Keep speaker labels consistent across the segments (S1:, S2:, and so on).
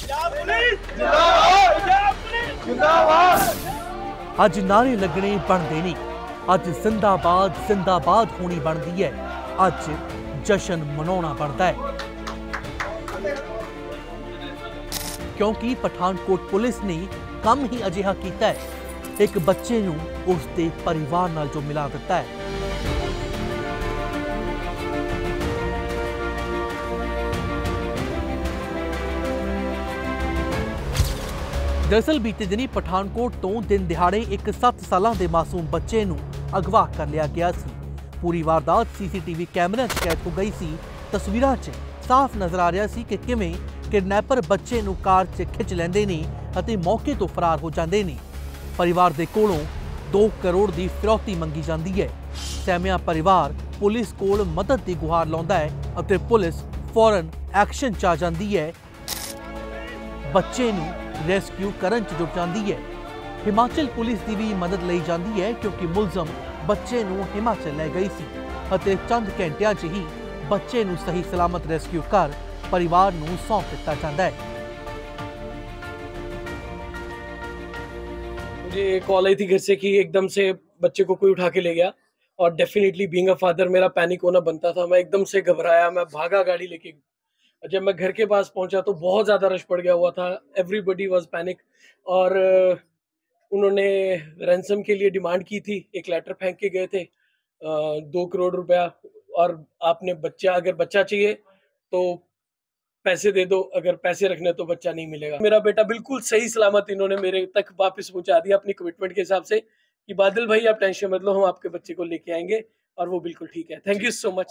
S1: अज नारे लगने बनते नहीं, अज जिंदाबाद जिंदाबाद होनी बनती है, अज जश्न मनाना बनता है। क्योंकि पठानकोट पुलिस ने कम ही अजिहा कीता है, एक बच्चे नूं उसके परिवार नाल जो मिला दिता है। दरअसल बीते दिनी पठानकोट तो दिन दिहाड़े एक 7 साल के मासूम बच्चे नूं अगवा कर लिया गया सी। पूरी वारदात सीसीटीवी कैमरे च कैद हो गई सी। तस्वीरां च साफ नजर आ रहा सी कि किवें किडनैपर बच्चे नूं कार च खिच लैंदे ने अते मौके तो फरार हो जांदे ने। परिवार दे कोलों 2 करोड़ की फिरौती मंगी जाती है। सहमिया परिवार पुलिस कोल मदद की गुहार लाउंदा है अते पुलिस फौरन एक्शन च आ जाती है, बच्चे नूं रेस्क्यू करन च जुट जाती है। हिमाचल पुलिस की भी मदद ली जाती है क्योंकि मुलजम बच्चे नूं हिमाचल लै गई सी अते चंद घंटियां च ही बच्चे नूं सही सलामत रेस्क्यू कर परिवार नूं सौंप दिता जाता है।
S2: मुझे कॉल आई थी घर से कि एकदम से बच्चे को कोई उठा के ले गया और डेफिनेटली बीइंग अ फादर मेरा पैनिक होना बनता था। मैं एकदम से घबराया, मैं भागा गाड़ी लेके। जब मैं घर के पास पहुंचा तो बहुत ज़्यादा रश पड़ गया हुआ था, एवरीबडी वाज पैनिक। और उन्होंने रैंसम के लिए डिमांड की थी, एक लेटर फेंक के गए थे 2 करोड़ रुपया, और आपने बच्चा, अगर बच्चा चाहिए तो पैसे दे दो, अगर पैसे रखने तो बच्चा नहीं मिलेगा। मेरा बेटा बिल्कुल सही सलामत इन्होंने मेरे तक वापस पहुंचा दिया अपनी कमिटमेंट के हिसाब से कि बादल भाई आप टेंशन मत लो, हम आपके बच्चे को लेके आएंगे, और वो बिल्कुल ठीक है। Thank you so much.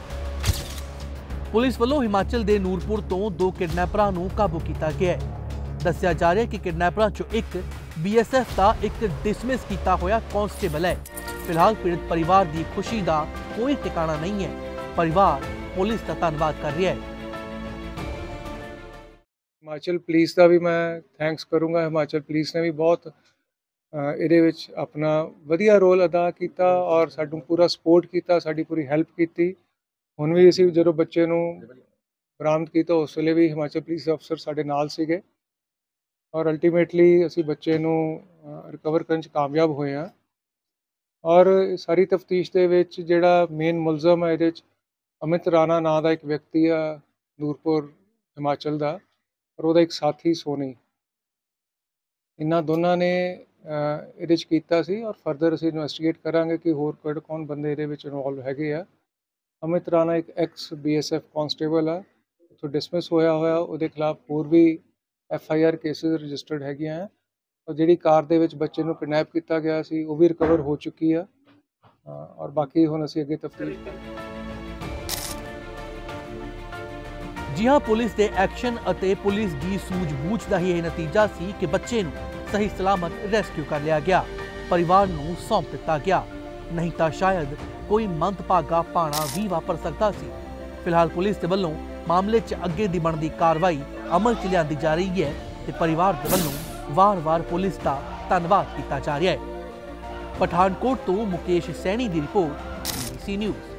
S1: Police वालों हिमाचल के नूरपुर तो 2 किडनैपरां नूं काबू किया गया है। दस्सिया जा रहा है कि किडनैपरां चों एक BSF का एक डिसमिस किया होया कांस्टेबल है। फिलहाल पीड़ित परिवार की खुशी का कोई ठिकाना नहीं है। परिवार पुलिस का धन्यवाद कर रहा है।
S3: हिमाचल पुलिस का भी मैं थैंक्स करूँगा। हिमाचल पुलिस ने भी बहुत ਇਹਦੇ ਵਿੱਚ अपना ਵਧੀਆ रोल अदा किया और सानू पूरा सपोर्ट किया, साडी पूरी हेल्प की। ਹੁਣ भी ਅਸੀਂ ਜਦੋਂ ਬੱਚੇ ਨੂੰ ਬਰਾਮਦ ਕੀਤਾ ਉਸ ਵੇਲੇ ਵੀ ਹਿਮਾਚਲ ਪੁਲਿਸ ਅਫਸਰ ਸਾਡੇ ਨਾਲ ਸੀਗੇ ਔਰ ਅਲਟੀਮੇਟਲੀ ਅਸੀਂ ਬੱਚੇ ਨੂੰ ਰਿਕਵਰ ਕਰਨ 'ਚ ਕਾਮਯਾਬ ਹੋਏ ਹਾਂ। ਔਰ ਸਾਰੀ ਤਫਤੀਸ਼ ਦੇ ਵਿੱਚ ਜਿਹੜਾ ਮੇਨ ਮੁਲਜ਼ਮ ਹੈ ਇਹਦੇ 'ਚ ਅਮਿਤ ਰਾਣਾ ਨਾਂ ਦਾ ਇੱਕ ਵਿਅਕਤੀ ਆ ਨੂਰਪੁਰ ਹਿਮਾਚਲ ਦਾ, ਔਰ ਉਹਦਾ ਇੱਕ ਸਾਥੀ ਸੋਨੀ। ਇਹਨਾਂ ਦੋਨਾਂ ਨੇ ਇਹਦੇ 'ਚ ਕੀਤਾ ਸੀ ਔਰ ਫਰਦਰ ਅਸੀਂ ਇਨਵੈਸਟੀਗੇਟ ਕਰਾਂਗੇ ਕਿ ਹੋਰ ਕਿਹੜੇ ਕੌਣ ਬੰਦੇ ਇਹਦੇ ਵਿੱਚ ਇਨਵੋਲਵ ਹੈਗੇ ਆ। अमित राणा एक एक्स BSF कांस्टेबल है, तो डिसमिस होया होया ਉਹਦੇ ਖਿਲਾਫ ਹੋਰ ਵੀ FIR केसेस रजिस्टर्ड हैगियां हैं। और ਜਿਹੜੀ ਕਾਰ ਦੇ ਵਿੱਚ ਬੱਚੇ ਨੂੰ ਕਿਡਨੈਪ ਕੀਤਾ ਗਿਆ ਸੀ ਉਹ ਵੀ ਰਿਕਵਰ ਹੋ ਚੁੱਕੀ ਆ ਔਰ ਬਾਕੀ ਹੁਣ ਅਸੀਂ ਅੱਗੇ ਤਫਤੀਸ਼
S1: जी हाँ, पुलिस के एक्शन ਅਤੇ पुलिस की सूझबूझ का ही यह नतीजा सी कि बच्चे नूं सही सलामत रेस्क्यू कर लिया गया, परिवार नूं सौंप दिता गया, नहीं तो शायद कोई मंदभागा भाना भी वापर सकता सी। फिलहाल पुलिस के वलों मामले च अगे दी बनदी कार्रवाई अमल च लियांदी जा रही है ते परिवार के वलों वार-वार पुलिस का धन्यवाद किया जा रहा है। पठानकोट तो मुकेश सैनी की रिपोर्ट, BBC न्यूज़।